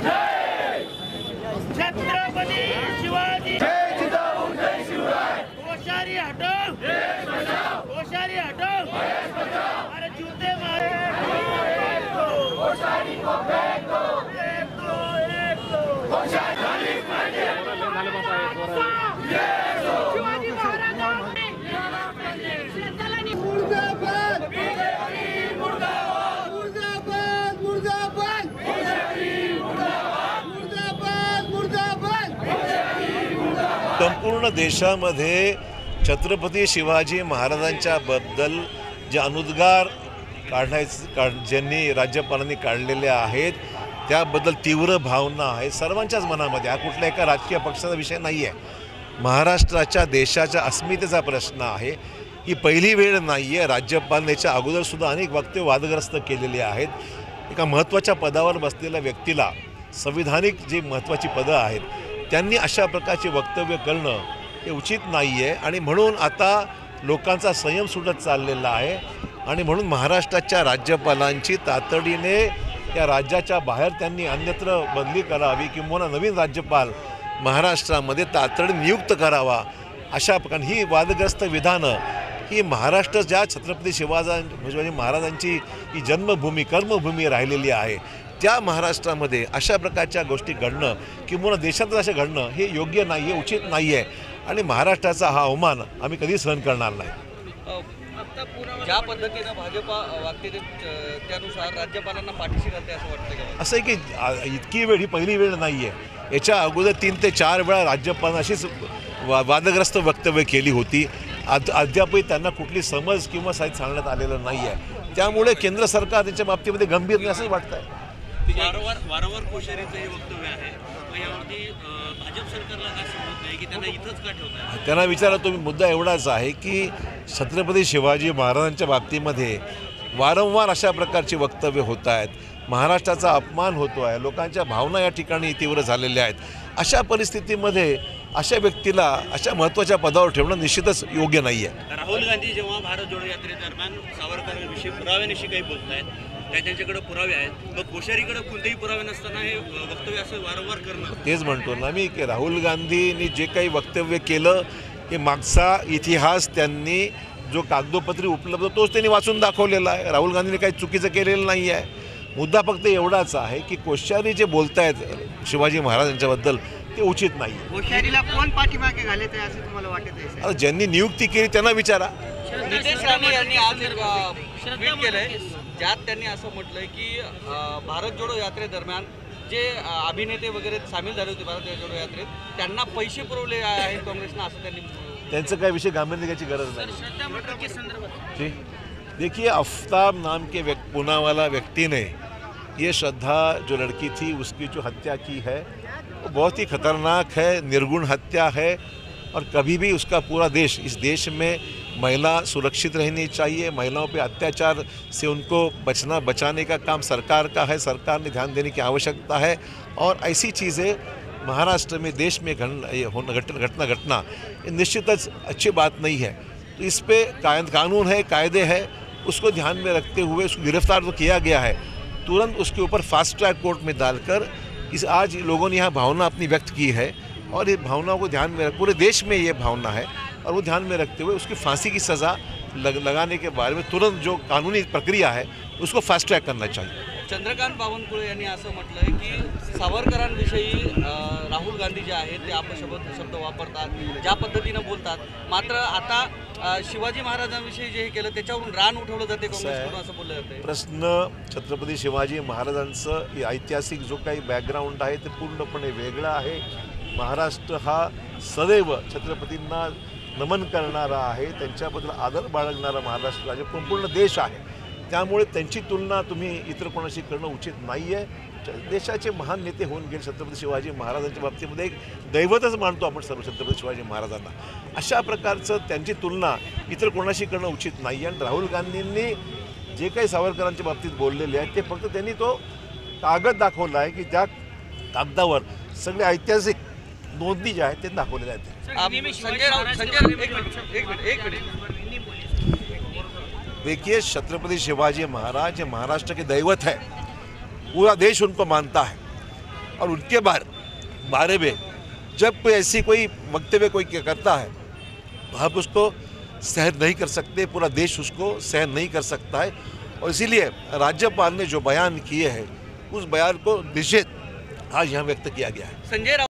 छत्रपती शिवाजी ओशारी हटव, ओशारी हटव, अरे जूते मारे ओशारी को फेंक दो, एक दो, एक दो, ओशारी शिवाजी महाराजांनी मुर्दाबाद, मुर्दाबाद, मुर्दाबाद, मुर्दाबाद, मुर्दाबाद, मुर्दाबाद। संपूर्ण देशामध्ये छत्रपती शिवाजी महाराजांच्या बद्दल जे अनुद्गार ज्यांनी राज्यपालांनी काढलेले आहेत त्याबद्दल तीव्र भावना आहे सर्वांच्याच मनामध्ये। हा कुठल्या एका राजकीय पक्षाचा विषय नाही आहे, महाराष्ट्राच्या देशाच्या अस्मितेचा प्रश्न आहे। ही पहिली वेळ नाही आहे, राज्यपालांनी याच्या अगोदरसुद्धा अनेक वक्तव्य वादग्रस्त केलेली आहेत। एका महत्त्वाच्या पदावर बसलेल्या व्यक्तीला संविधानिक जी महत्त्वाची पदं आहेत त्यांनी अशा प्रकारचे वक्तव्य करणं हे उचित नाही आहे आणि म्हणून आता लोकांचा संयम सुटत चाललेला आहे आणि म्हणून महाराष्ट्राच्या राज्यपालांची तातडीने या राज्याच्या बाहेर त्यांनी अन्यत्र बदली करावी किंवा नवीन राज्यपाल महाराष्ट्रामध्ये तातडीने नियुक्त करावा। अशा प्रकारे ही वादग्रस्त विधानं ही महाराष्ट्र ज्या छत्रपती शिवाजी महाराजांची ही जन्मभूमी कर्मभूमी राहिलेली आहे त्या महाराष्ट्रामध्ये अशा प्रकारच्या गोष्टी घडणं किंवा देशात असे घडणं हे योग्य नाही आहे, उचित नाही आहे आणि महाराष्ट्राचा हा अवमान आम्ही कधी सहन करणार नाही। ज्या पद्धतीनं भाजपा वागते त्यानुसार राज्यपालांना पाठीशी घालते असं वाटतं का? असं आहे की इतकी वेळ ही पहिली वेळ नाही आहे, याच्या अगोदर 3 ते 4 वेळा राज्यपालांनी अशीच वादग्रस्त वक्तव्य केली होती। अद्यापही त्यांना कुठली समज किंवा साहित्य सांगण्यात आलेलं नाही आहे, त्यामुळे केंद्र सरकार त्याच्या बाबतीमध्ये गंभीर नाही असंच वाटतं आहे। वारंवार कोश्यारीचं हे वक्तव्य आहे, यावरती भाजप सरकारला काय समजत नाही की त्यांना इथंच का ठेवताय? त्यांना विचारा तुम्ही, मुद्दा एवढाच आहे की छत्रपती शिवाजी महाराजांच्या बाबतीमध्ये वारंवार अशा प्रकारची वक्तव्य होत आहेत, महाराष्ट्राचा अपमान होतो आहे, लोकांच्या भावना या ठिकाणी तीव्र झालेल्या आहेत। अशा परिस्थितीमध्ये अशा व्यक्तीला अशा महत्त्वाच्या पदावर ठेवणं निश्चितच योग्य नाही आहे। राहुल गांधी जेव्हा भारत जोडो यात्रेदरम्यान सावरकरांविषयी पुराव्याविषयी काही बोलत आहेत, त्यांच्याकडे पुरावे आहेत, मग कोश्यारीकडे कोणतेही पुरावे नसताना हे वक्तव्य असं वारंवार करणं, तेच म्हणतो ना मी की राहुल गांधींनी जे काही वक्तव्य केलं हे मागचा इतिहास त्यांनी जो कागदोपत्री उपलब्ध तोच त्यांनी वाचून दाखवलेला आहे। राहुल गांधींनी काही चुकीचं केलेलं नाही आहे। मुद्दा फक्त एवढाच आहे की कोश्यारी जे बोलत आहेत शिवाजी महाराजांच्याबद्दल ते उचित नाही। कोश्यारीला कोण पाठीमागे घालत आहे असं तुम्हाला वाटत आहे? आता ज्यांनी नियुक्ती केली त्यांना विचारा। नितेश राणे यांनी आज एक ट्विट केलंय ज्यात त्यांनी असं म्हटलंय की भारत जोडो यात्रेदरम्यान जे अभिनेते वगैरे सामील झाले होते भारत जोडो यात्रेत त्यांना पैसे पुरवले आहेत काँग्रेसनं असं त्यांनी। त्यांचं काही विषय गांभीर्य घ्यायची गरज नहीं। देखिए, आफ्ताब नाम के पुणे वाला व्यक्ति ने ये श्रद्धा जो लड़की थी उसकी जो हत्या की है वो बहुत ही खतरनाक है, निर्गुण हत्या है और कभी भी उसका पूरा देश, इस देश में महिला सुरक्षित रहनी चाहिए। महिलाओं पे अत्याचार से उनको बचाने का काम सरकार का है, सरकार ने ध्यान देने की आवश्यकता है और ऐसी चीज़ें महाराष्ट्र में देश में घटना ये निश्चितच अच्छी बात नहीं है। तो इस पे कानून है, कायदे है, उसको ध्यान में रखते हुए उसको गिरफ्तार तो किया गया है, तुरंत उसके ऊपर फास्ट ट्रैक कोर्ट में डालकर आज लोगों ने यहाँ भावना अपनी व्यक्त की है और ये भावनाओं को ध्यान में पूरे देश में ये भावना है और वो ध्यान में रखते हुए उसकी फांसी की सज़ा लगाने के बारे में तुरंत जो कानूनी प्रक्रिया है उसको फास्ट ट्रॅक करना चाहिए। चंद्रकांत बावनकुळे यांनी असं म्हटलंय की सावरकरांविषयी राहुल गांधी जे आहेत ते अपशब्द वापरतात, ज्या पद्धतीनं बोलतात, मात्र आता शिवाजी महाराजांविषयी जे केलं त्याच्यावरून रान उठवलं जाते काँग्रेसकडून असं बोललं जाते। प्रश्न छत्रपती शिवाजी महाराजांचं ऐतिहासिक जो काही बॅकग्राऊंड आहे ते पूर्णपणे वेगळं आहे। महाराष्ट्र हा सदैव छत्रपतींना नमन करणारा आहे, त्यांच्याबद्दल आदर बाळगणारा महाराष्ट्र राज्य संपूर्ण देश आहे, त्यामुळे त्यांची तुलना तुम्ही इतर कोणाशी करणं उचित नाही आहे। देशाचे महान नेते होऊन गेले छत्रपती शिवाजी महाराजांच्या बाबतीमध्ये एक दैवतच मानतो आपण सर्व छत्रपती शिवाजी महाराजांना। अशा प्रकारचं त्यांची तुलना इतर कोणाशी करणं उचित नाही आहे। आणि राहुल गांधींनी जे काही सावरकरांच्या बाबतीत बोललेले आहे ते फक्त त्यांनी तो कागद दाखवला आहे की त्या कागदावर सगळे ऐतिहासिक नोंदी ज्या आहेत ते दाखवलेल्या आहेत। देखिए, छत्रपति शिवाजी महाराज महाराष्ट्र के दैवत है, पूरा देश उनको मानता है और उनके बारे में जब कोई ऐसी कोई वक्तव्य कोई करता है तो हम उसको सहन नहीं कर सकते, पूरा देश उसको सहन नहीं कर सकता है। और इसीलिए राज्यपाल ने जो बयान किए हैं उस बयान को निषेध आज यहाँ व्यक्त किया गया है। संजय